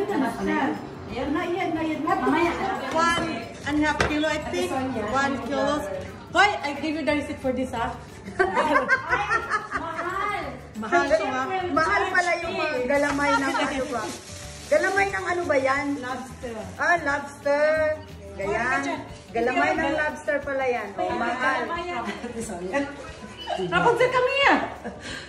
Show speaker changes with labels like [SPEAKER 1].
[SPEAKER 1] Ayan na, yan. Mamaya.
[SPEAKER 2] 1.5 kilo, I think. 1 kilo. Hoy, I give you the receipt for this, ha? Mahal siya.
[SPEAKER 3] Mahal pala yung mga galamay ng ano ba? Galamay ng ano ba yan?
[SPEAKER 2] Lobster.
[SPEAKER 3] Lobster. Ganyan. Galamay ng lobster pala yan. Oh, mahal.
[SPEAKER 2] Napunta kami,